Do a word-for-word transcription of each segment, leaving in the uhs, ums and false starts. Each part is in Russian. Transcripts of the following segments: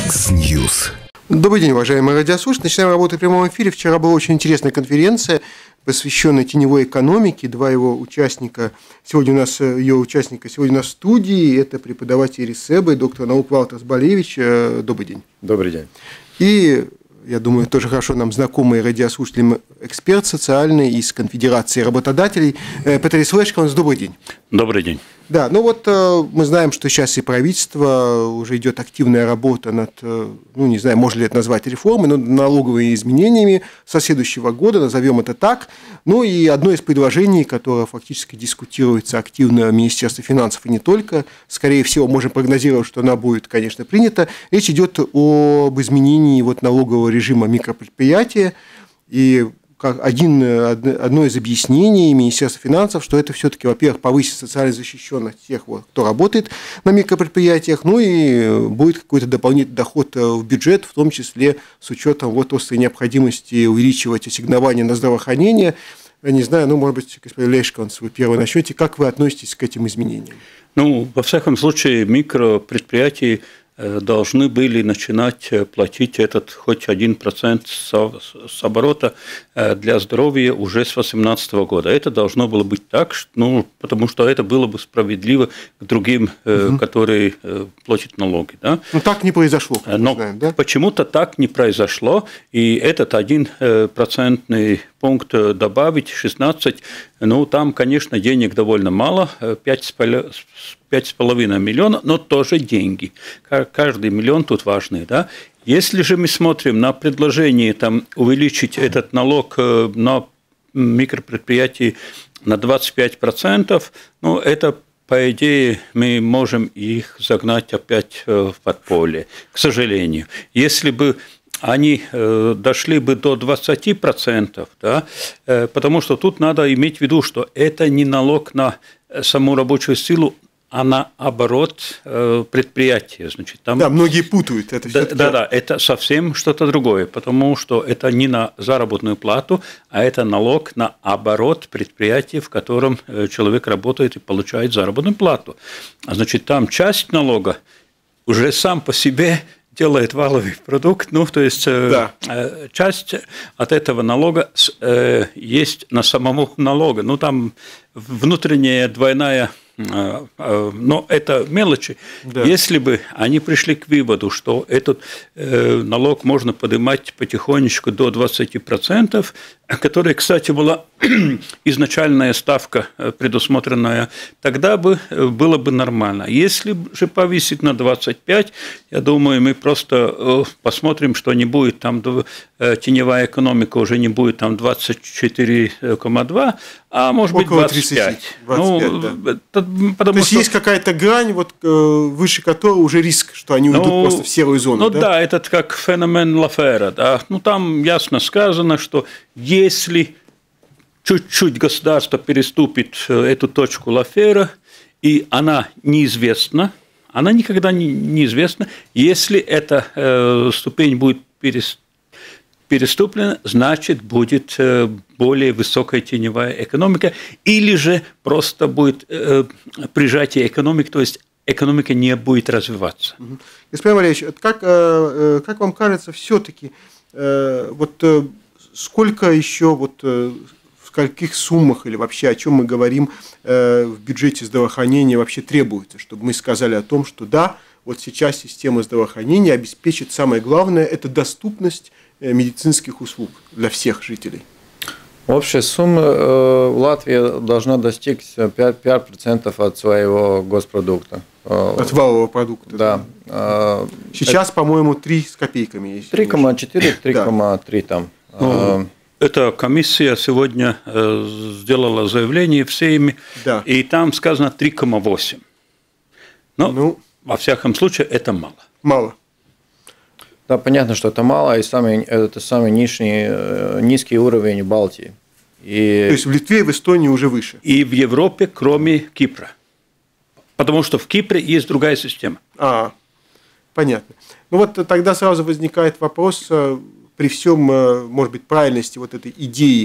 Яндекс.Ньюс. Добрый день, уважаемые радиослушатели. Начинаем работу в прямом эфире. Вчера была очень интересная конференция, посвященная теневой экономике. Два его участника, сегодня у нас ее участника, сегодня у нас в студии. Это преподаватель РИСЭБа, доктор наук Валтас Балевич. Добрый день. Добрый день. И, я думаю, тоже хорошо нам знакомый радиослушателям эксперт социальный из Конфедерации работодателей Петрис Лешканс. Добрый день. Добрый день. Да, ну вот э, мы знаем, что сейчас и правительство, уже идет активная работа над, э, ну не знаю, можно ли это назвать реформой, но налоговыми изменениями со следующего года, назовем это так. Ну и одно из предложений, которое фактически дискутируется активно в Министерстве финансов и не только, скорее всего, можем прогнозировать, что она будет, конечно, принята. Речь идет об изменении вот налогового режима микропредприятия. И как один, одно из объяснений Министерства финансов, что это все-таки, во-первых, повысит социальную защищенность тех, вот, кто работает на микропредприятиях, ну и будет какой-то дополнительный доход в бюджет, в том числе с учетом вот острой необходимости увеличивать ассигнования на здравоохранение. Я не знаю, ну, может быть, господин Лешканс, вы первый начнете. Как вы относитесь к этим изменениям? Ну, во всяком случае, микропредприятия должны были начинать платить этот хоть один процент с оборота для здоровья уже с две тысячи восемнадцатого года. Это должно было быть так, ну, потому что это было бы справедливо к другим, угу. которые платят налоги. Да? Но так не произошло, как Но мы знаем, да? Почему-то так не произошло, и этот один процентный пункт добавить, шестнадцать, ну, там, конечно, денег довольно мало, пять с половиной миллиона, но тоже деньги. Каждый миллион тут важный, да. Если же мы смотрим на предложение там, увеличить этот налог на микропредприятия на двадцать пять процентов, ну, это, по идее, мы можем их загнать опять в подполье, к сожалению. Если бы они дошли бы до двадцати процентов, да, потому что тут надо иметь в виду, что это не налог на саму рабочую силу, а наоборот предприятие. Значит, там... Да, многие путают это. Да, да, да, это совсем что-то другое, потому что это не на заработную плату, а это налог на оборот предприятия, в котором человек работает и получает заработную плату. А значит, там часть налога уже сам по себе делает валовый продукт, ну, то есть да. часть от этого налога есть на самого налога, ну, там внутренняя двойная, но это мелочи. Да. Если бы они пришли к выводу, что этот налог можно поднимать потихонечку до двадцати процентов, которая, кстати, была изначальная ставка предусмотренная, тогда бы было бы нормально. Если же повысить на двадцать пять, я думаю, мы просто посмотрим, что не будет там теневая экономика, уже не будет там двадцать четыре целых два, а может быть двадцать пять. двадцать пять, ну, да. Потому То есть, что... есть какая-то грань, вот, выше которой уже риск, что они уйдут ну, просто в серую зону. Ну да, да, это как феномен Лафера. Да? Ну, там ясно сказано, что если чуть-чуть государство переступит эту точку Лафера, и она неизвестна, она никогда не неизвестна, если эта э, ступень будет переступлена, переступлено, значит, будет более высокая теневая экономика, или же просто будет прижатие экономики, то есть экономика не будет развиваться. Господин Валерьевич, как, как вам кажется, все-таки вот сколько еще, вот, в каких суммах или вообще о чем мы говорим в бюджете здравоохранения вообще требуется, чтобы мы сказали о том, что да, вот сейчас система здравоохранения обеспечит самое главное – это доступность медицинских услуг для всех жителей? Общая сумма э, Латвия должна достичь пять процентов от своего госпродукта. От валового продукта. Да. да. Сейчас, это... по-моему, три с копейками. три целых четыре - три целых три там. Ну, эта комиссия сегодня сделала заявление в Сейме, да. И там сказано три целых восемь. Но, ну, во всяком случае, это мало. Мало. Да, понятно, что это мало, и самый, это самый низкий, низкий уровень Балтии. И... То есть в Литве и в Эстонии уже выше? И в Европе, кроме Кипра. Потому что в Кипре есть другая система. А, понятно. Ну вот тогда сразу возникает вопрос, при всем, может быть, правильности вот этой идеи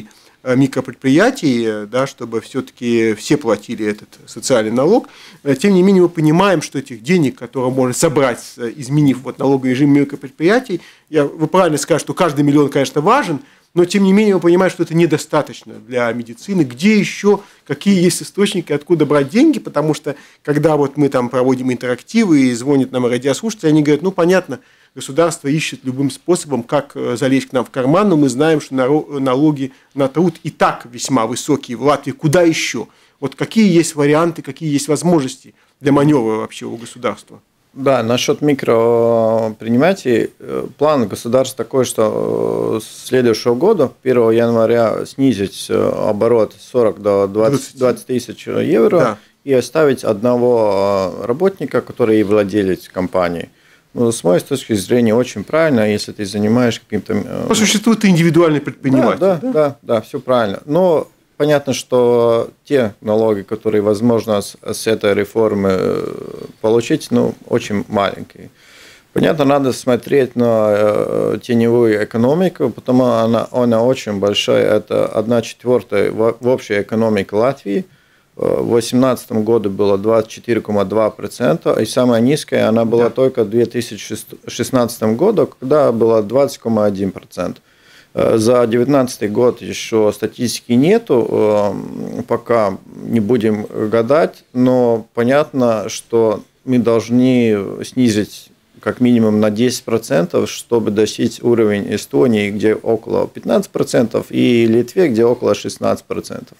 микропредприятий, да, чтобы все-таки все платили этот социальный налог. Тем не менее, мы понимаем, что этих денег, которые можно собрать, изменив вот налоговый режим микропредприятий, я, вы правильно сказали, что каждый миллион, конечно, важен, но тем не менее мы понимаем, что это недостаточно для медицины. Где еще, какие есть источники, откуда брать деньги, потому что когда вот мы там проводим интерактивы и звонят нам радиослушатели, они говорят, ну понятно, государство ищет любым способом, как залезть к нам в карман, но мы знаем, что налоги на труд и так весьма высокие в Латвии. Куда еще? Вот какие есть варианты, какие есть возможности для маневра вообще у государства? Да, насчет микропредприятий, план государства такой, что с следующего года, первого января, снизить оборот сорок до двадцати тысяч евро, да, и оставить одного работника, который и владелец компании. Ну, с моей точки зрения, очень правильно, если ты занимаешь каким-то... По существу ты индивидуальный предприниматель. Да, да, да, да, да, все правильно. Но понятно, что те налоги, которые возможно с, с этой реформы получить, ну, очень маленькие. Понятно, надо смотреть на э, теневую экономику, потому что она, она очень большая. Это одна четвертая в, в общей экономике Латвии. В две тысячи восемнадцатом году было двадцать четыре целых два десятых процента, и самая низкая она была, да, только в две тысячи шестнадцатом году, когда была двадцать целых один десятый процента. За две тысячи девятнадцатый год еще статистики нету, пока не будем гадать, но понятно, что мы должны снизить как минимум на десять процентов, чтобы достичь уровень Эстонии, где около пятнадцати процентов, и Литве, где около шестнадцати процентов.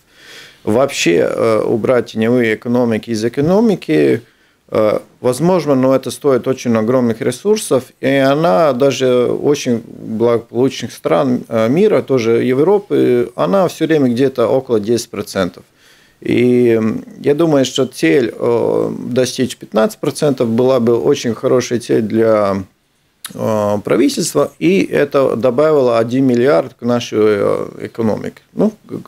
Вообще убрать теневые экономики из экономики возможно, но это стоит очень огромных ресурсов, и она даже очень благополучных стран мира, тоже Европы, она все время где-то около десяти процентов. И я думаю, что цель достичь пятнадцати процентов была бы очень хорошей целью для правительства, и это добавило один миллиард к нашей экономике. Ну,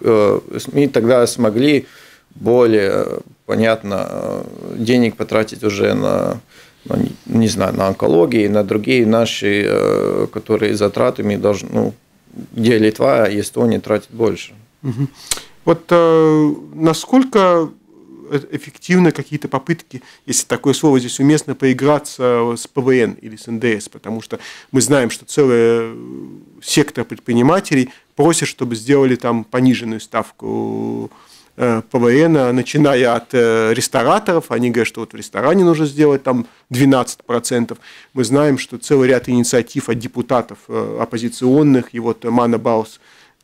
мы тогда смогли более, понятно, денег потратить уже на, на не знаю, на онкологию, на другие наши, которые затраты мы должны, ну, где Литва и Эстония тратят больше. Угу. Вот э, насколько эффективны какие-то попытки, если такое слово здесь уместно, поиграться с ПВН или с эн дэ эс, потому что мы знаем, что целый сектор предпринимателей просит, чтобы сделали там пониженную ставку ПВН, начиная от рестораторов, они говорят, что вот в ресторане нужно сделать там двенадцать процентов. Мы знаем, что целый ряд инициатив от депутатов оппозиционных, и вот Мана Баус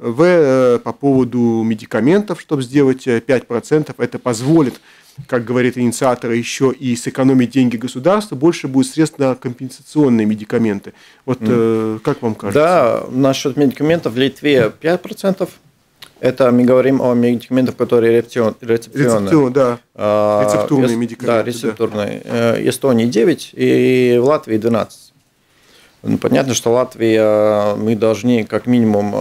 В по поводу медикаментов, чтобы сделать пять процентов, это позволит, как говорят инициаторы, еще и сэкономить деньги государства, больше будет средств на компенсационные медикаменты. Вот mm. как вам кажется? Да, насчет медикаментов в Литве пять процентов. Это мы говорим о медикаментах, которые рецепционные. Рецептивные, да. Рецептурные медикаменты. Да, рецептурные. Да. Эстонии девять и в Латвии двенадцать. Ну, понятно, что Латвия, мы должны как минимум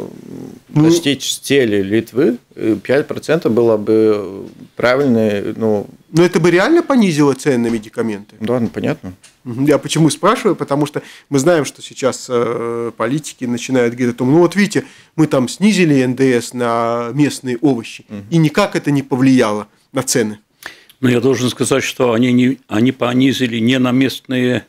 достичь ну, цели Литвы. пять процентов было бы правильно. Ну, но это бы реально понизило цены на медикаменты? Да, ну, понятно. Я почему спрашиваю? Потому что мы знаем, что сейчас политики начинают говорить о том, ну вот видите, мы там снизили эн дэ эс на местные овощи, угу. и никак это не повлияло на цены. Но я должен сказать, что они, не, они понизили не на местные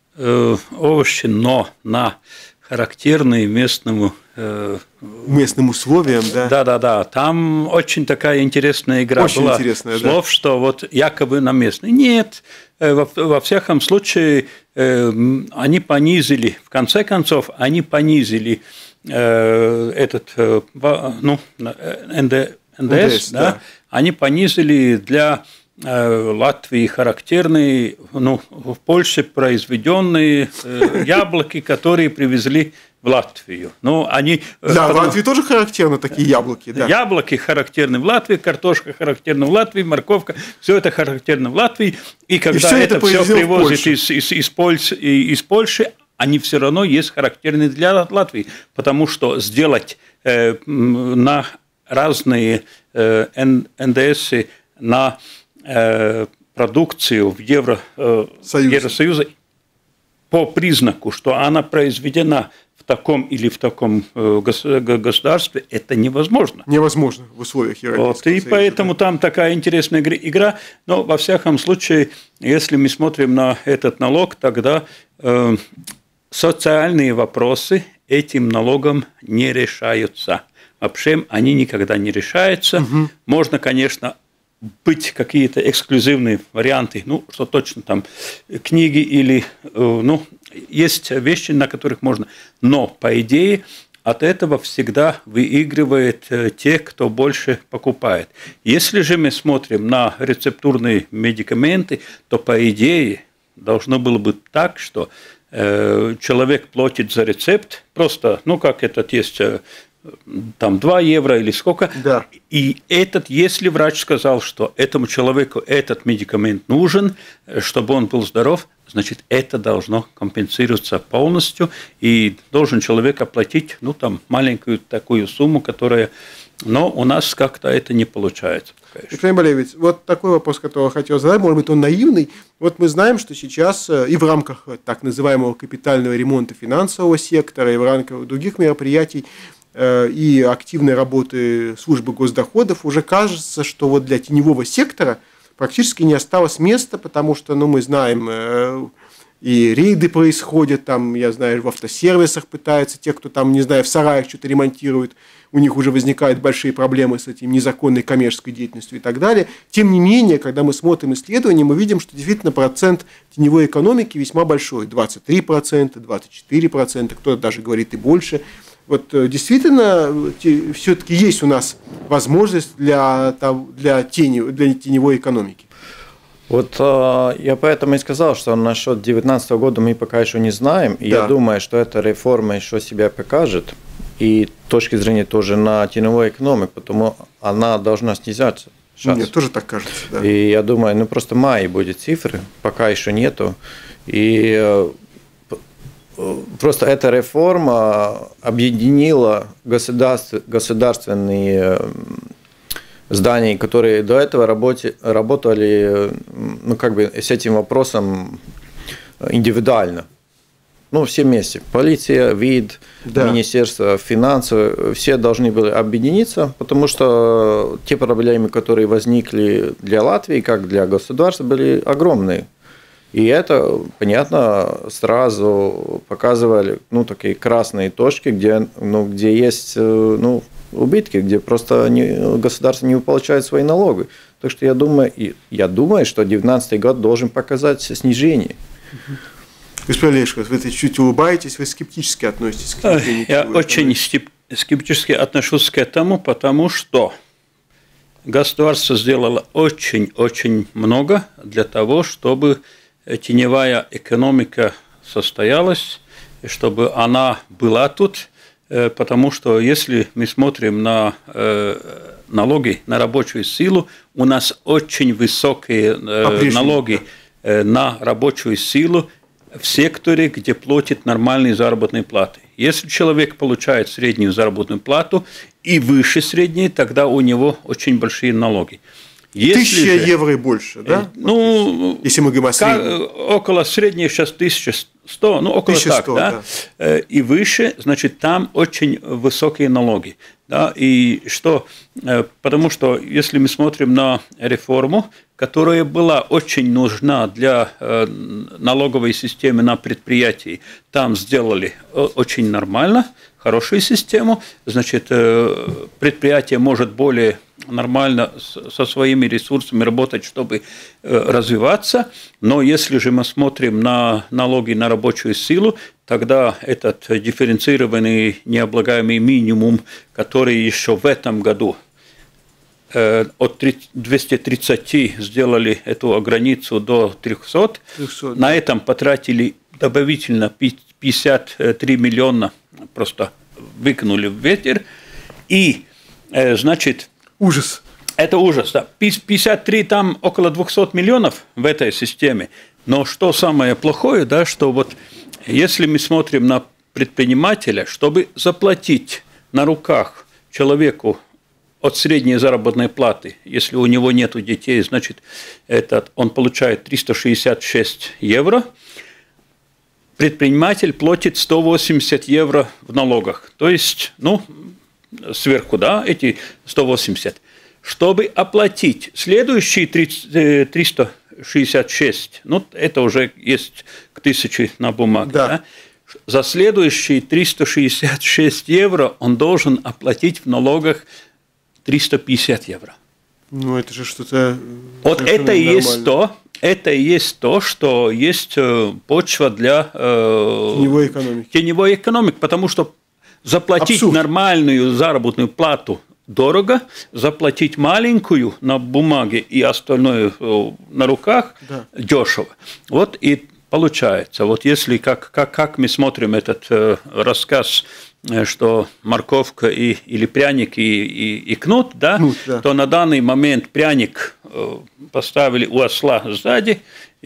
овощи, но на характерные местному э, местным условиям, да. Да, да, да. Там очень такая интересная игра очень была. Интересная, слов, да. что вот якобы на местные. Нет, во, во всяком случае э, они понизили. В конце концов, они понизили э, этот э, ну эн дэ эс, эн дэ эс, да, да. Они понизили для Латвии характерные, ну, в Польше произведенные яблоки, которые привезли в Латвию. Ну, они, да, потому... в Латвии тоже характерны такие яблоки. Да. Яблоки характерны в Латвии, картошка характерна в Латвии, морковка, все это характерно в Латвии. И когда и все это, это все привозят из, из, из, Польши, из Польши, они все равно есть характерны для Латвии, потому что сделать э, на разные э, эн дэ эсы на продукцию в Евро, Евросоюзе по признаку, что она произведена в таком или в таком государстве, это невозможно. Невозможно в условиях Европейского вот, И Союза, поэтому да. там такая интересная игра. Но, во всяком случае, если мы смотрим на этот налог, тогда э, социальные вопросы этим налогом не решаются. Вообще они никогда не решаются. Угу. Можно, конечно, быть какие-то эксклюзивные варианты, ну, что точно там книги или, ну, есть вещи, на которых можно. Но, по идее, от этого всегда выигрывает те, кто больше покупает. Если же мы смотрим на рецептурные медикаменты, то, по идее, должно было быть так, что человек платит за рецепт, просто, ну, как этот есть, там два евро или сколько, да. И этот, если врач сказал, что этому человеку этот медикамент нужен, чтобы он был здоров, значит, это должно компенсироваться полностью, и должен человек оплатить, ну, там, маленькую такую сумму, которая, но у нас как-то это не получается. Виктор Болевич, вот такой вопрос, который я хотел задать, может быть, он наивный. Вот мы знаем, что сейчас и в рамках так называемого капитального ремонта финансового сектора, и в рамках других мероприятий, и активной работы службы госдоходов уже кажется, что вот для теневого сектора практически не осталось места, потому что, ну, мы знаем, и рейды происходят, там, я знаю, в автосервисах пытаются, те, кто там, не знаю, в сараях что-то ремонтирует, у них уже возникают большие проблемы с этим незаконной коммерческой деятельностью и так далее. Тем не менее, когда мы смотрим исследования, мы видим, что действительно процент теневой экономики весьма большой, двадцать три процента, двадцать четыре процента, кто-то даже говорит и больше. Вот действительно, все-таки есть у нас возможность для, для, тени, для теневой экономики. Вот я поэтому и сказал, что насчет две тысячи девятнадцатого года мы пока еще не знаем. И да. Я думаю, что эта реформа еще себя покажет. И с точки зрения тоже на теневой экономику, потому она должна снижаться. Мне тоже так кажется. Да. И я думаю, ну просто в мае будет цифры, пока еще нету. И просто эта реформа объединила государств, государственные здания, которые до этого работи, работали, ну, как бы с этим вопросом индивидуально. Ну, все вместе. Полиция, ВИД, да. Министерство финансов, все должны были объединиться, потому что те проблемы, которые возникли для Латвии, как для государства, были огромные. И это, понятно, сразу показывали, ну, такие красные точки, где, ну, где есть, ну, убытки, где просто не, государство не получает свои налоги. Так что я думаю, я думаю, что две тысячи девятнадцатый год должен показать снижение. Господин Лешков, вы чуть улыбаетесь, вы скептически относитесь к снижению. Я очень скептически отношусь к этому, потому что государство сделало очень-очень много для того, чтобы теневая экономика состоялась, чтобы она была тут, потому что если мы смотрим на налоги на рабочую силу, у нас очень высокие налоги на рабочую силу в секторе, где платят нормальные заработные платы. Если человек получает среднюю заработную плату и выше средней, тогда у него очень большие налоги. Тысяча евро и больше, да? Ну, если мы говорим о среднем. Около средней сейчас тысяча сто, ну, около тысяча сто, так, да? Да. И выше, значит, там очень высокие налоги. Да? И что? Потому что, если мы смотрим на реформу, которая была очень нужна для налоговой системы на предприятии, там сделали очень нормально, хорошую систему, значит, предприятие может более нормально со своими ресурсами работать, чтобы развиваться, но если же мы смотрим на налоги на рабочую силу, тогда этот дифференцированный необлагаемый минимум, который еще в этом году от двухсот тридцати сделали эту границу до трехсот, трехсот. На этом потратили добавительно пятьдесят три миллиона, просто выкинули в ветер, и, значит, ужас. Это ужас, да. пятьдесят три, там около двухсот миллионов в этой системе, но что самое плохое, да, что вот если мы смотрим на предпринимателя, чтобы заплатить на руках человеку от средней заработной платы, если у него нет детей, значит, этот, он получает триста шестьдесят шесть евро. предприниматель платит сто восемьдесят евро в налогах. То есть, ну, сверху, да, эти сто восемьдесят. Чтобы оплатить следующие триста шестьдесят шесть, ну, это уже есть к тысяче на бумаге, да. Да, за следующие триста шестьдесят шесть евро он должен оплатить в налогах триста пятьдесят евро. Ну, это же что-то... Вот это и есть то, это и есть то, что есть почва для э, теневой экономики. Теневой экономики, потому что заплатить Абсурд. Нормальную заработную плату дорого, заплатить маленькую на бумаге и остальное на руках да. дешево. Вот и получается. Вот если как, как, как мы смотрим этот э, рассказ, э, что морковка и, или пряник и, и, и кнут, да, кнут, да, то на данный момент пряник э, поставили у осла сзади,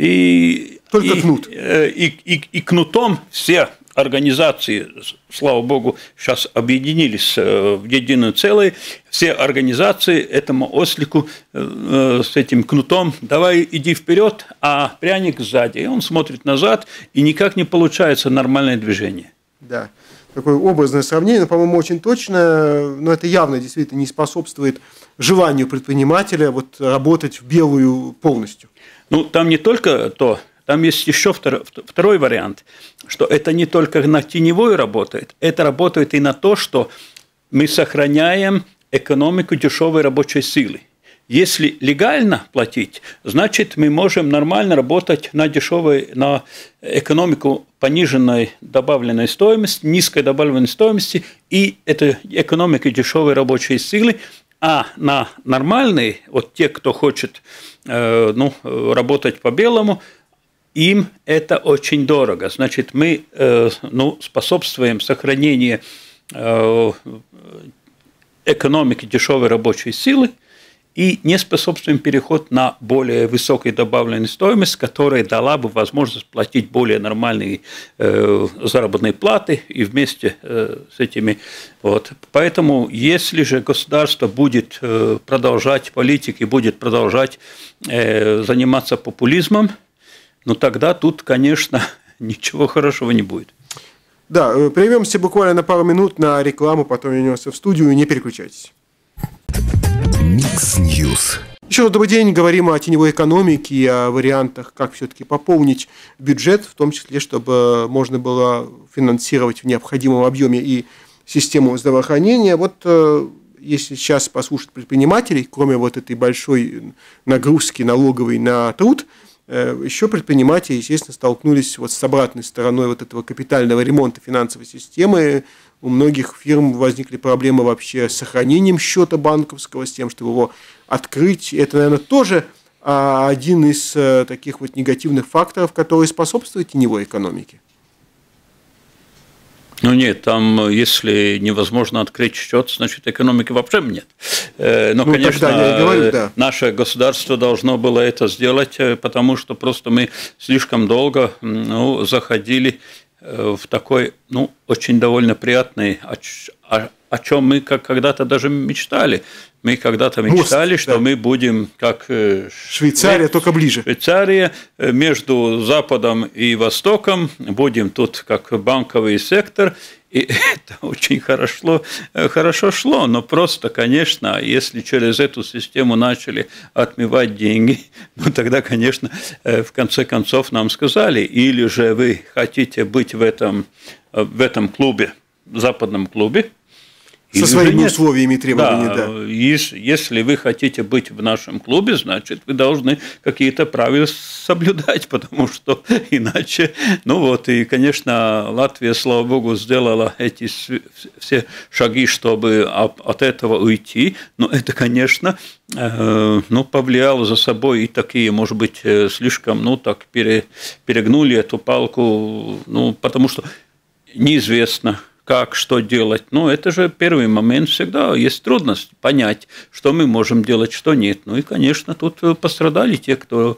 и, Только и, кнут. Э, и, и, и кнутом все организации, слава богу, сейчас объединились в единое целое, все организации этому ослику с этим кнутом, давай иди вперед, а пряник сзади. И он смотрит назад, и никак не получается нормальное движение. Да, такое образное сравнение, но, по-моему, очень точно, но это явно действительно не способствует желанию предпринимателя вот, работать в белую полностью. Ну, там не только то. Там есть еще второй вариант, что это не только на теневой работает, это работает и на то, что мы сохраняем экономику дешевой рабочей силы. Если легально платить, значит, мы можем нормально работать на дешевой, на экономику пониженной добавленной стоимости, низкой добавленной стоимости, и это экономика дешевой рабочей силы. А на нормальные, вот те, кто хочет э, ну, работать по-белому, им это очень дорого. Значит, мы э, ну, способствуем сохранению э, экономики дешевой рабочей силы и не способствуем переход на более высокую добавленную стоимость, которая дала бы возможность платить более нормальные э, заработные платы и вместе э, с этими. Вот. Поэтому, если же государство будет э, продолжать политику и будет продолжать э, заниматься популизмом, ну, тогда тут, конечно, ничего хорошего не будет. Да, прервемся буквально на пару минут на рекламу, потом вернемся в студию, не переключайтесь. Микс Ньюс. Еще раз добрый день, говорим о теневой экономике и о вариантах, как все-таки пополнить бюджет, в том числе, чтобы можно было финансировать в необходимом объеме и систему здравоохранения. Вот если сейчас послушать предпринимателей, кроме вот этой большой нагрузки налоговой на труд, еще предприниматели, естественно, столкнулись вот с обратной стороной вот этого капитального ремонта финансовой системы. У многих фирм возникли проблемы вообще с сохранением счета банковского, с тем, чтобы его открыть. Это, наверное, тоже один из таких вот негативных факторов, который способствует теневой экономике. Ну нет, там, если невозможно открыть счет, значит, экономики вообще нет. Но, ну, конечно, я говорю, да. Наше государство должно было это сделать, потому что просто мы слишком долго ну, заходили в такой, ну, очень довольно приятный, о, о, о чем мы как когда-то даже мечтали. Мы когда-то мечтали, Мост, что да. мы будем как Швейцария, Шве... только ближе. Швейцария между Западом и Востоком, будем тут как банковый сектор, и это очень хорошо, хорошо шло, но просто, конечно, если через эту систему начали отмывать деньги, ну тогда, конечно, в конце концов нам сказали, или же вы хотите быть в этом, в этом клубе, в западном клубе, со своими условиями и требованиями, да. да. Если вы хотите быть в нашем клубе, значит, вы должны какие-то правила соблюдать, потому что иначе... Ну вот, и, конечно, Латвия, слава богу, сделала эти все шаги, чтобы от этого уйти, но это, конечно, ну, повлияло за собой и такие, может быть, слишком, ну, так перегнули эту палку, ну, потому что неизвестно, как, что делать. Ну, это же первый момент, всегда есть трудность понять, что мы можем делать, что нет. Ну, и, конечно, тут пострадали те, кто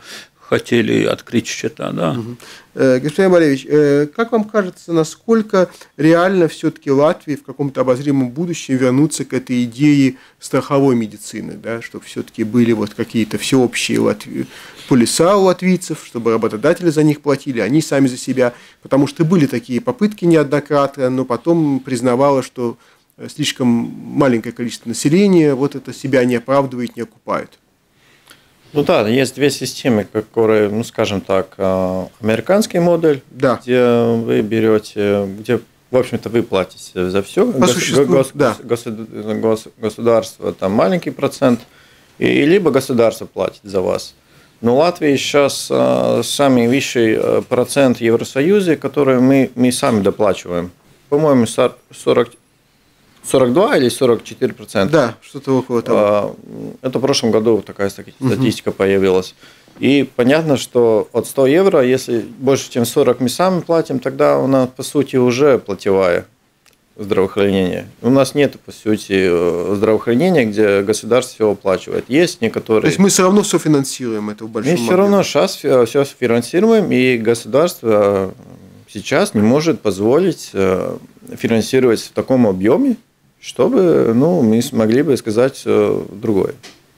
хотели открыть счета, да. Угу. Господин Болевич, как вам кажется, насколько реально все-таки Латвии в каком-то обозримом будущем вернуться к этой идее страховой медицины, да, чтобы все-таки были вот какие-то всеобщие латви... полиса у латвийцев, чтобы работодатели за них платили, они сами за себя, потому что были такие попытки неоднократно, но потом признавала, что слишком маленькое количество населения вот это себя не оправдывает, не окупает. Ну да, есть две системы, которые, ну скажем так, американский модель, да. где вы берете, где, в общем-то, вы платите за все. По существу, гос, да. гос, гос, государство там маленький процент, и либо государство платит за вас. Но в Латвии сейчас самый высший процент в Евросоюзе, который мы, мы сами доплачиваем. По-моему, сорок сорок два или сорок четыре процента. Да, что-то около того. Это в прошлом году такая статистика угу. появилась. И понятно, что от ста евро, если больше, чем сорок мы сами платим, тогда у нас, по сути, уже платевая здравоохранение. У нас нет, по сути, здравоохранения, где государство все оплачивает. Есть некоторые... То есть мы все равно софинансируем это в большом Мы все равно сейчас все финансируем, и государство сейчас не может позволить финансировать в таком объеме, чтобы, ну, мы смогли бы сказать другое.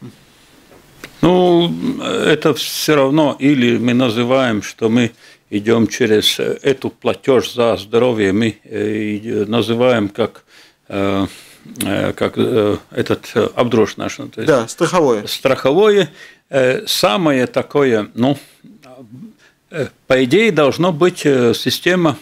Ну, это все равно, или мы называем, что мы идем через эту платеж за здоровье, мы называем как, как этот обдрош наш. То есть да, страховое. Страховое. Самое такое, ну, по идее, должно быть система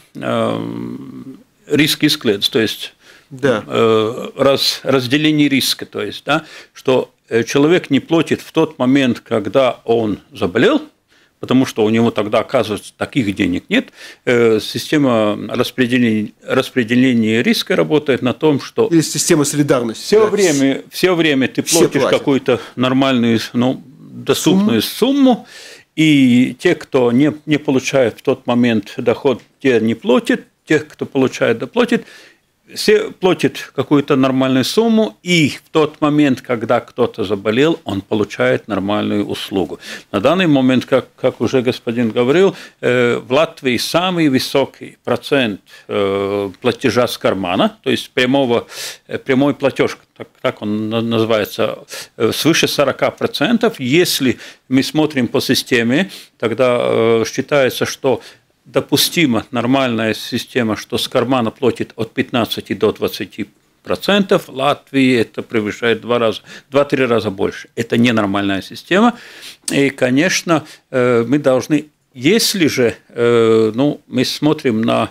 риск-искледс, то есть да. раз, разделение риска, то есть, да, что человек не платит в тот момент, когда он заболел, потому что у него тогда, оказывается, таких денег нет. Система распределения, распределения риска работает на том, что... Или система солидарности. Все, да. время, все время ты платишь какую-то нормальную, ну, доступную сумму, сумму, и те, кто не, не получает в тот момент доход, те не платят, те, кто получает, доплатит. Все платят какую-то нормальную сумму, и в тот момент, когда кто-то заболел, он получает нормальную услугу. На данный момент, как, как уже господин говорил, э, в Латвии самый высокий процент э, платежа с кармана, то есть прямого, э, прямой платеж, так, так он называется, э, свыше сорок процентов. Если мы смотрим по системе, тогда э, считается, что допустима нормальная система, что с кармана платит от пятнадцати до двадцати процентов. В Латвии это превышает два раза, два-три раза больше. Это ненормальная система. И, конечно, мы должны, если же ну, мы смотрим на,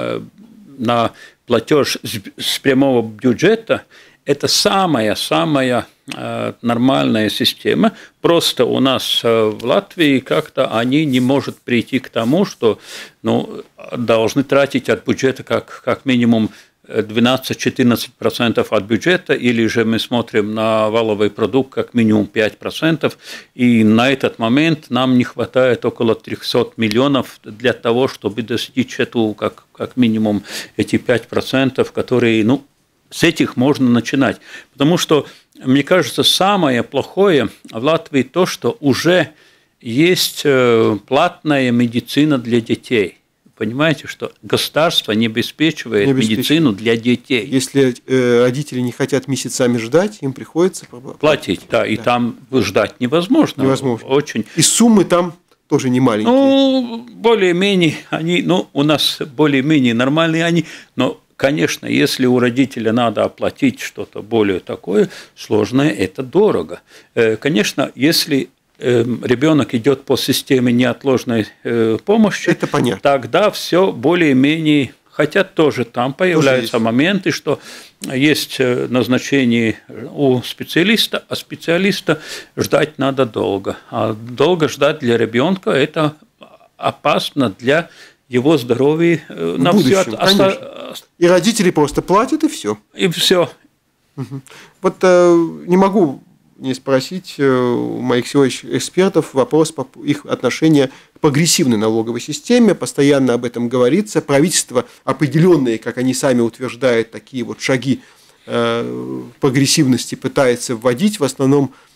на платеж с прямого бюджета, это самая-самая нормальная система. Просто у нас в Латвии как-то они не могут прийти к тому, что ну, должны тратить от бюджета как, как минимум двенадцать-четырнадцать процентов от бюджета, или же мы смотрим на валовый продукт как минимум пять процентов, и на этот момент нам не хватает около триста миллионов для того, чтобы достичь эту как, как минимум эти пять процентов, которые, ну, с этих можно начинать. Потому что, мне кажется, самое плохое в Латвии то, что уже есть платная медицина для детей. Понимаете, что государство не обеспечивает, не обеспечивает. медицину для детей. Если родители не хотят месяцами ждать, им приходится платить. Да, да. И там ждать невозможно. Невозможно. Очень. И суммы там тоже не маленькие. Ну, более-менее они, ну, у нас более-менее нормальные они, но конечно, если у родителя надо оплатить что-то более такое сложное, это дорого. Конечно, если ребенок идет по системе неотложной помощи, это понятно. Тогда все более-менее, хотя тоже там появляются тоже моменты, что есть назначение у специалиста, а специалиста ждать надо долго. А долго ждать для ребенка это опасно для его здоровье на будущем, все. Оста... И родители просто платят, и все. И все. Угу. Вот э, не могу не спросить у моих сегодняшних экспертов вопрос по их отношения к прогрессивной налоговой системе. Постоянно об этом говорится. Правительство определенные, как они сами утверждают, такие вот шаги э, прогрессивности пытается вводить. В основном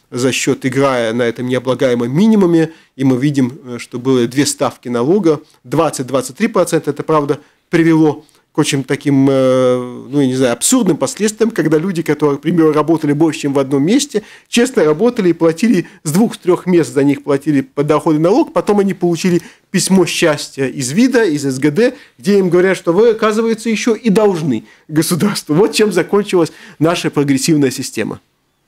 за счет, играя на этом необлагаемом минимуме, и мы видим, что было две ставки налога, двадцать — двадцать три процента, это, правда, привело к очень таким, ну, я не знаю, абсурдным последствиям, когда люди, которые, к примеру, работали больше, чем в одном месте, честно работали и платили с двух-трех мест, за них платили подоходный налог, потом они получили письмо счастья из ВИДа, из СГД, где им говорят, что вы, оказывается, еще и должны государству. Вот чем закончилась наша прогрессивная система.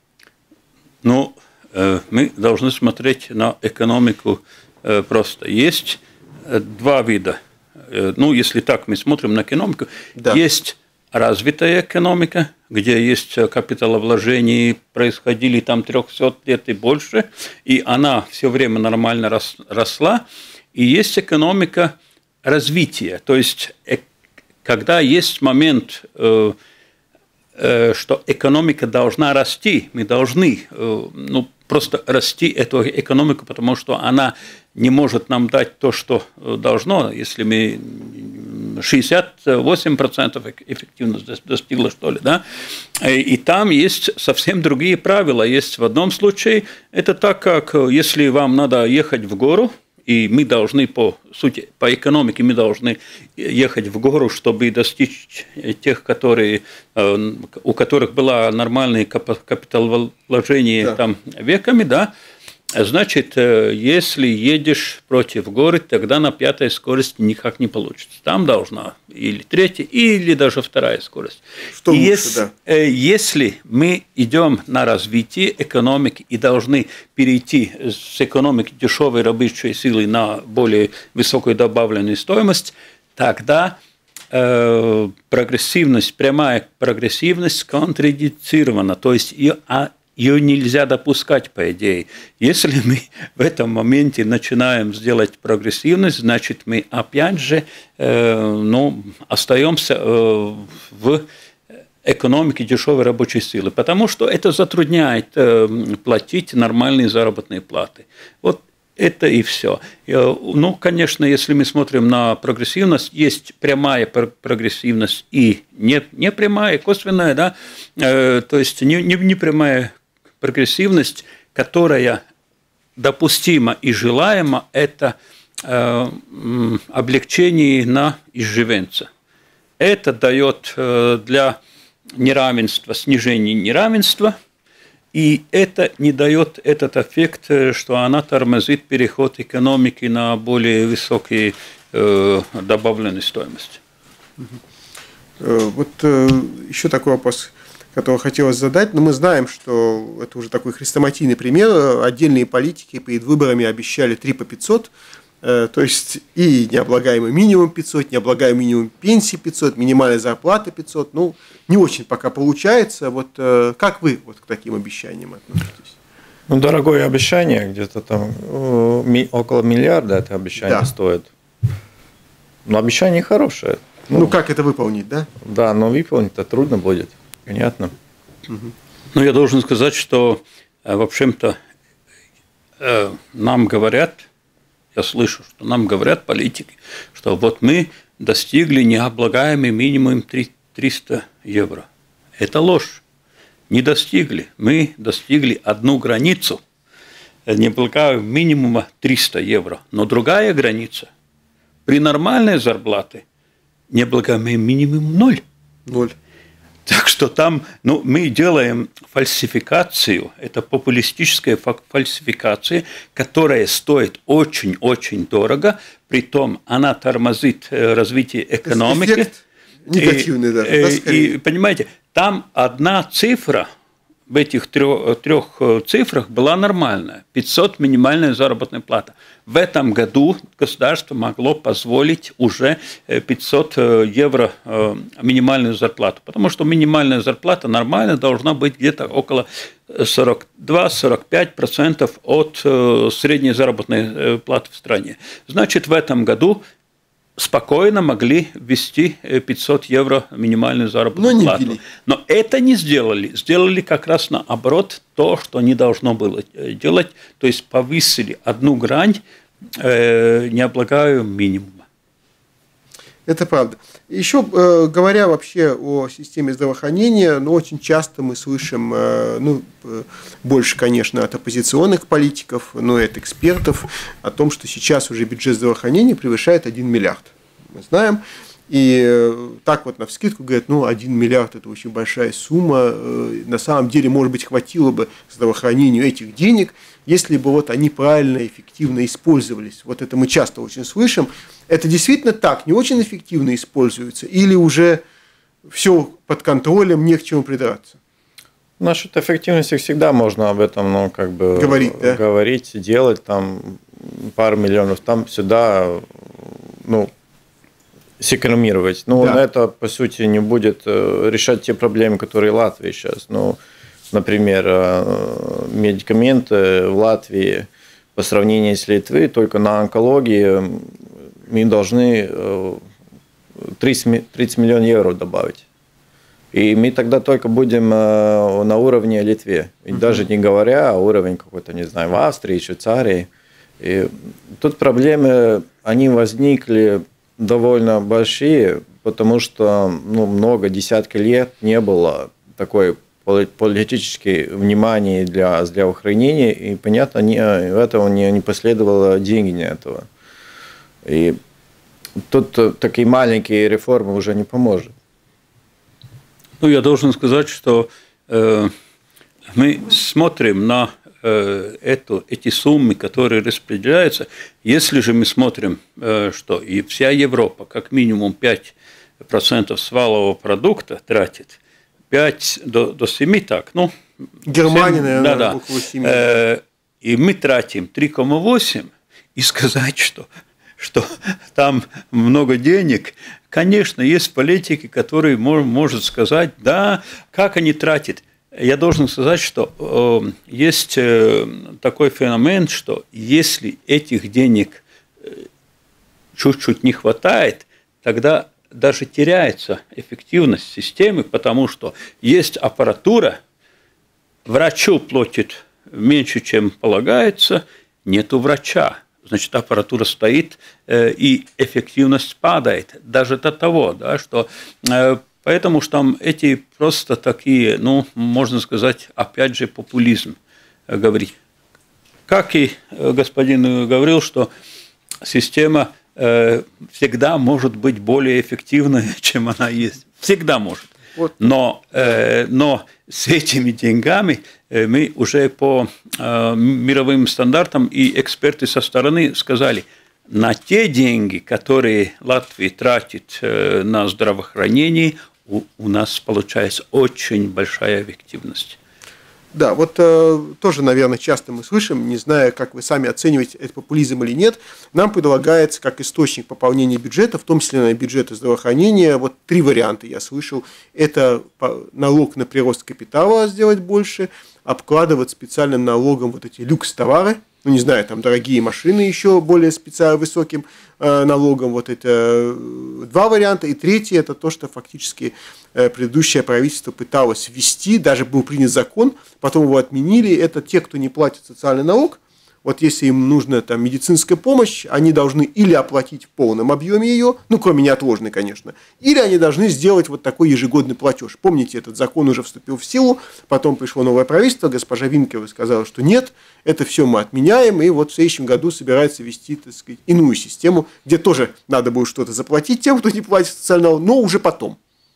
Ну, мы должны смотреть на экономику просто. Есть два вида. Ну, если так мы смотрим на экономику, да. Есть развитая экономика, где есть капиталовложения, происходили там триста лет и больше, и она все время нормально росла. И есть экономика развития, то есть когда есть момент, что экономика должна расти, мы должны ну, просто расти эту экономику, потому что она не может нам дать то, что должно, если мы шестьдесят восемь процентов эффективность достигла, что ли, да, и там есть совсем другие правила. Есть в одном случае, это так, как если вам надо ехать в гору, и мы должны, по сути, по экономике, мы должны ехать в гору, чтобы достичь тех, которые, у которых было нормальное капиталовложение да. там, веками, да. Значит, если едешь против горы, тогда на пятой скорости никак не получится. Там должна или третья, или даже вторая скорость. Что лучше, если, да. если мы идем на развитие экономики и должны перейти с экономики дешевой рабочей силы на более высокую добавленную стоимость, тогда э, прогрессивность, прямая прогрессивность контрадицирована, то есть ее Ее нельзя допускать, по идее. Если мы в этом моменте начинаем сделать прогрессивность, значит, мы опять же э, ну, остаемся э, в экономике дешевой рабочей силы, потому что это затрудняет э, платить нормальные заработные платы. Вот это и все. Ну, конечно, если мы смотрим на прогрессивность, есть прямая прогрессивность и не, не прямая, косвенная, да, э, то есть не, не, не прямая прогрессивность, которая допустима и желаема, это э, облегчение на иждивенца. Это дает э, для неравенства снижение неравенства, и это не дает этот эффект, что она тормозит переход экономики на более высокие э, добавленные стоимости. Вот э, еще такой вопрос, который хотелось задать, но мы знаем, что это уже такой хрестоматийный пример. Отдельные политики перед выборами обещали три по пятьсот, э, то есть и необлагаемый минимум пятьсот, необлагаемый минимум пенсии пятьсот, минимальная зарплата пятьсот. Ну, не очень пока получается. Вот э, как вы вот к таким обещаниям относитесь? Ну, дорогое обещание, где-то там около миллиарда это обещание да. стоит. Но обещание хорошее. Ну, ну, как это выполнить, да? Да, но выполнить-то трудно будет. Понятно. Ну, я должен сказать, что, в общем-то, нам говорят, я слышу, что нам говорят политики, что вот мы достигли необлагаемый минимум триста евро. Это ложь. Не достигли. Мы достигли одну границу необлагаемого минимума триста евро. Но другая граница при нормальной зарплате необлагаемый минимум ноль. Ноль. Так что там ну, мы делаем фальсификацию, это популистическая фальсификация, которая стоит очень-очень дорого, притом она тормозит развитие экономики. Эффект негативный даже. И, и, понимаете, там одна цифра в этих трех, трех цифрах была нормальная – пятьсот минимальная заработная плата. В этом году государство могло позволить уже пятьсот евро минимальную зарплату, потому что минимальная зарплата нормально должна быть где-то около сорок два - сорок пять процентов от средней заработной платы в стране. Значит, в этом году спокойно могли ввести пятьсот евро минимальную заработную Но плату. Ввели. Но это не сделали. Сделали как раз наоборот то, что не должно было делать. То есть повысили одну грань э, необлагаемого минимума. Это правда. Еще э, говоря вообще о системе здравоохранения, ну, очень часто мы слышим, э, ну, э, больше, конечно, от оппозиционных политиков, но и от экспертов, о том, что сейчас уже бюджет здравоохранения превышает один миллиард. Мы знаем. И э, так вот навскидку говорят, ну, один миллиард – это очень большая сумма. Э, на самом деле, может быть, хватило бы здравоохранению этих денег, если бы вот они правильно и эффективно использовались. Вот это мы часто очень слышим. Это действительно так, не очень эффективно используется, или уже все под контролем, не к чему придраться? Насчет эффективности всегда можно об этом, ну, как бы говорить, да? говорить, делать там пару миллионов, там сюда, ну, сэкономировать. Ну, да. Это, по сути, не будет решать те проблемы, которые Латвия сейчас. Ну, например, медикаменты в Латвии по сравнению с Литвой только на онкологии мы должны тридцать миллионов евро добавить. И мы тогда только будем на уровне Литвы. И uh-huh. даже не говоря о уровне какой-то, не знаю, в Австрии, Швейцарии. И тут проблемы, они возникли довольно большие, потому что ну, много, десятки лет не было такой политической внимания для здравоохранения, и, понятно, не, этого не, не последовало деньги на этого. И тут такие маленькие реформы уже не поможет. Ну, я должен сказать, что э, мы смотрим на э, эту, эти суммы, которые распределяются. Если же мы смотрим, э, что и вся Европа как минимум пять процентов с валового продукта тратит, пять до семи так, ну… Германия, семь, наверное, да, около семи. Э, и мы тратим три целых восемь десятых, и сказать, что… что там много денег. Конечно, есть политики, которые могут сказать, да, как они тратят. Я должен сказать, что э, есть э, такой феномен, что если этих денег чуть-чуть не хватает, тогда даже теряется эффективность системы, потому что есть аппаратура, врачу платит меньше, чем полагается, нету врача. Значит, аппаратура стоит, и эффективность падает. Даже до того, да, что… Поэтому что там эти просто такие, ну, можно сказать, опять же, популизм говорить. Как и господин говорил, что система всегда может быть более эффективной, чем она есть. Всегда может. Но, но с этими деньгами мы уже по мировым стандартам, и эксперты со стороны сказали, на те деньги, которые Латвия тратит на здравоохранение, у, у нас получается очень большая эффективность. Да, вот э, тоже, наверное, часто мы слышим, не знаю, как вы сами оцениваете, это популизм или нет, нам предлагается как источник пополнения бюджета, в том числе на бюджеты здравоохранения, вот три варианта я слышал. Это налог на прирост капитала сделать больше, обкладывать специальным налогом вот эти люкс-товары, ну, не знаю, там дорогие машины еще более специально высоким э, налогом, вот это два варианта. И третий – это то, что фактически э, предыдущее правительство пыталось ввести, даже был принят закон, потом его отменили, это те, кто не платит социальный налог. Вот если им нужна там медицинская помощь, они должны или оплатить в полном объеме ее, ну, кроме неотложной, конечно, или они должны сделать вот такой ежегодный платеж. Помните, этот закон уже вступил в силу, потом пришло новое правительство, госпожа Винкева сказала, что нет, это все мы отменяем, и вот в следующем году собирается ввести, так сказать, иную систему, где тоже надо будет что-то заплатить тем, кто не платит социальный налог, но уже потом.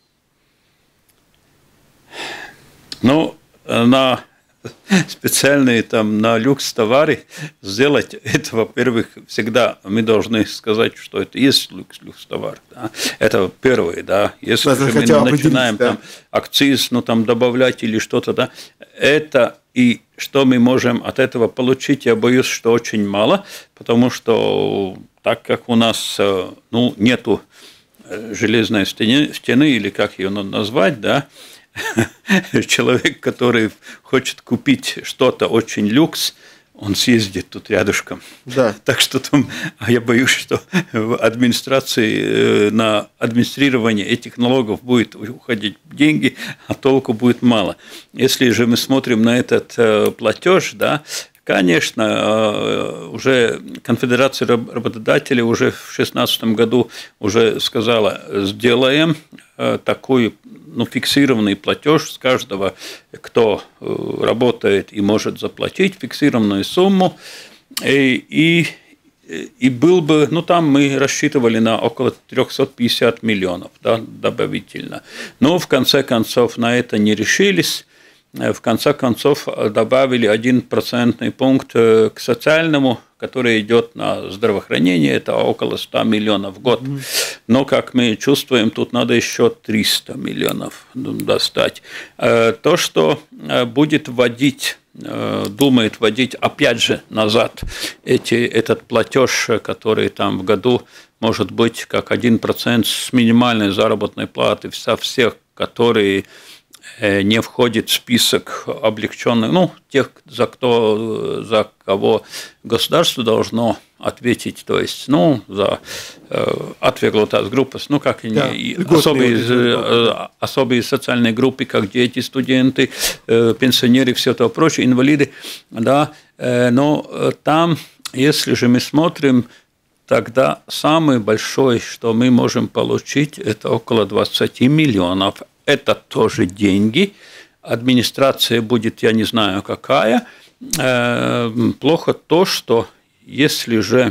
Ну, на… специальные там на люкс-товары сделать, это, во-первых, всегда мы должны сказать, что это есть люкс, люкс-товар. Да? Это первое, да. Если же мы начинаем да. там акциз, ну, там добавлять или что-то, да, это и что мы можем от этого получить, я боюсь, что очень мало, потому что так как у нас, ну, нету железной стены, стены или как ее назвать, да, человек, который хочет купить что-то очень люкс, он съездит тут рядышком. Да. Так что там, я боюсь, что в администрации на администрирование этих налогов будет уходить деньги, а толку будет мало. Если же мы смотрим на этот платеж, да, конечно, уже Конфедерация работодателей уже в две тысячи шестнадцатом году уже сказала, сделаем такой, ну, фиксированный платеж с каждого, кто работает и может заплатить фиксированную сумму, и, и И был бы, ну там мы рассчитывали на около триста пятьдесят миллионов, да, добавительно. Но в конце концов на это не решились. В конце концов добавили один процентный пункт к социальному, который идет на здравоохранение, это около ста миллионов в год. Но, как мы чувствуем, тут надо еще триста миллионов достать. То, что будет вводить, думает вводить опять же назад эти, этот платеж, который там в году может быть как один процент с минимальной заработной платы со всех, которые не входит в список облегченных, ну, тех, за, кто, за кого государство должно ответить, то есть, ну, за atvieglotas группas, ну, как да, особые, особые социальные группы, как дети, студенты, пенсионеры, все это прочее, инвалиды, да, но там, если же мы смотрим, тогда самый большой, что мы можем получить, это около двадцать миллионов. Это тоже деньги. Администрация будет, я не знаю, какая. Плохо то, что если же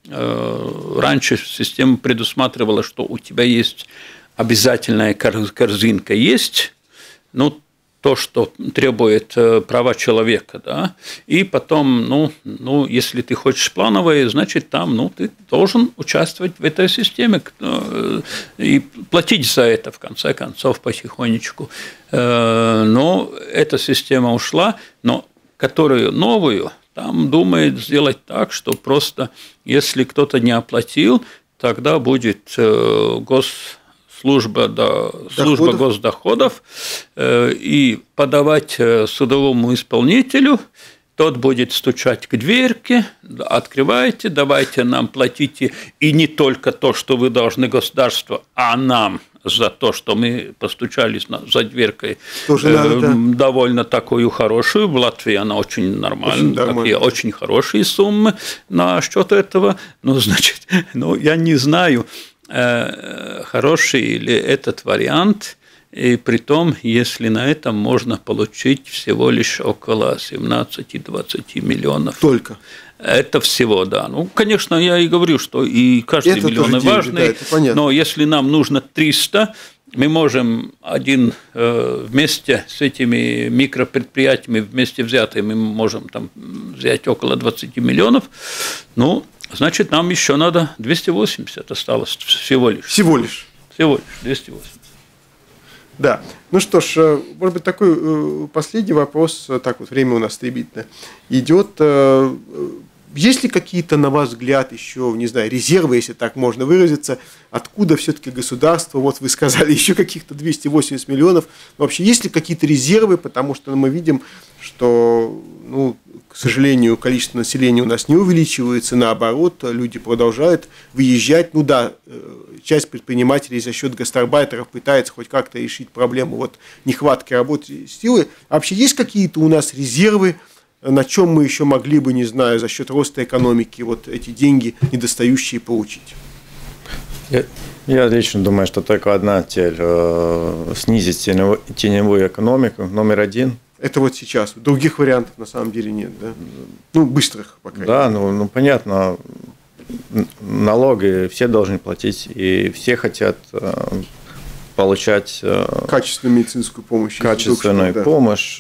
раньше система предусматривала, что у тебя есть обязательная корзинка, есть, ну, то, что требует права человека, да, и потом, ну, ну, если ты хочешь плановое, значит, там, ну, ты должен участвовать в этой системе и платить за это, в конце концов, потихонечку. Но эта система ушла, но которую новую, там думает сделать так, что просто, если кто-то не оплатил, тогда будет гос служба, да, служба госдоходов, э, и подавать судовому исполнителю, тот будет стучать к дверке, открывайте, давайте нам платите, и не только то, что вы должны государству, а нам за то, что мы постучались за дверкой, Тоже э, надо, да. довольно такую хорошую, в Латвии она очень нормальная, очень, такие очень хорошие суммы на счет этого, ну, значит, ну, я не знаю, хороший ли этот вариант, и при том, если на этом можно получить всего лишь около семнадцать-двадцать миллионов. Только? Это всего, да. Ну, конечно, я и говорю, что и каждый это миллион важный, да, но если нам нужно триста, мы можем один вместе с этими микропредприятиями, вместе взятыми, мы можем там взять около двадцать миллионов, ну, значит, нам еще надо двести восемьдесят осталось всего лишь. Всего лишь. Всего лишь двести восемьдесят. Да. Ну что ж, может быть, такой последний вопрос, так вот, время у нас стремительно идет. Есть ли какие-то, на ваш взгляд, еще, не знаю, резервы, если так можно выразиться, откуда все-таки государство, вот вы сказали, еще каких-то двести восемьдесят миллионов, вообще есть ли какие-то резервы, потому что мы видим, что, ну, к сожалению, количество населения у нас не увеличивается, наоборот, люди продолжают выезжать, ну да, часть предпринимателей за счет гастарбайтеров пытается хоть как-то решить проблему вот нехватки рабочей силы, а вообще есть какие-то у нас резервы, на чем мы еще могли бы, не знаю, за счет роста экономики вот эти деньги недостающие получить? Я, я лично думаю, что только одна цель – снизить теневую, теневую экономику, номер один. Это вот сейчас. Других вариантов на самом деле нет, да? Ну, быстрых, по крайней мере. Да, ну, ну понятно, налоги все должны платить, и все хотят получать качественную медицинскую помощь, качественную да. помощь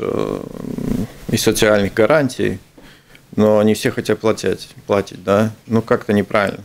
и социальных гарантий, но не все хотят платить, платить, да, ну как-то неправильно.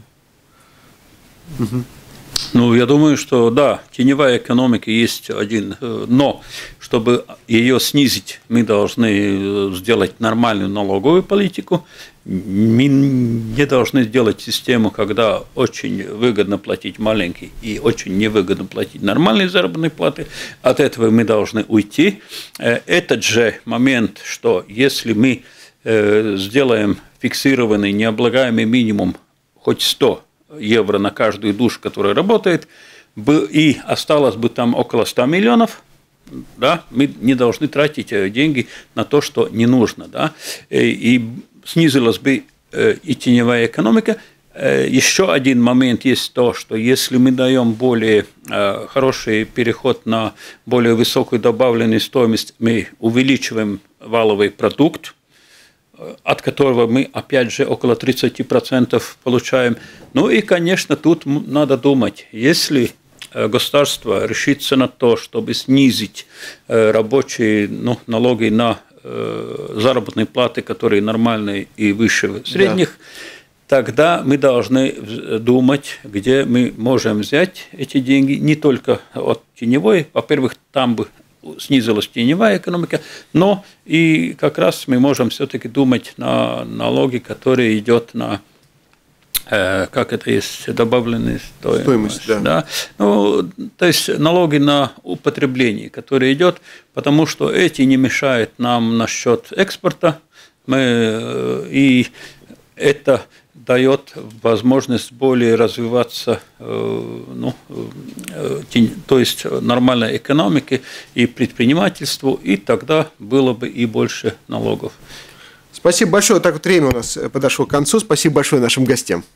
Угу. Ну, я думаю, что да, теневая экономика есть один, но чтобы ее снизить, мы должны сделать нормальную налоговую политику. Мы не должны сделать систему, когда очень выгодно платить маленькие и очень невыгодно платить нормальные заработные платы. От этого мы должны уйти. Этот же момент, что если мы сделаем фиксированный необлагаемый минимум хоть сто евро на каждую душу, которая работает, и осталось бы там около ста миллионов, да, мы не должны тратить деньги на то, что не нужно. Да, и снизилась бы и теневая экономика. Еще один момент есть то, что если мы даем более хороший переход на более высокую добавленную стоимость, мы увеличиваем валовый продукт, от которого мы, опять же, около тридцать процентов получаем. Ну и, конечно, тут надо думать, если государство решится на то, чтобы снизить рабочие ну, налоги на заработные платы, которые нормальные и выше средних, да. Тогда мы должны думать, где мы можем взять эти деньги, не только от теневой, во-первых, там бы снизилась теневая экономика, но и как раз мы можем все-таки думать на налоги, которые идут на, э, как это есть, добавленная стоимость. стоимость да. Да? Ну, то есть налоги на употребление, которые идут, потому что эти не мешают нам насчет экспорта, мы, и это дает возможность более развиваться, ну, то есть нормальной экономике и предпринимательству, и тогда было бы и больше налогов. Спасибо большое. Так вот время у нас подошло к концу. Спасибо большое нашим гостям.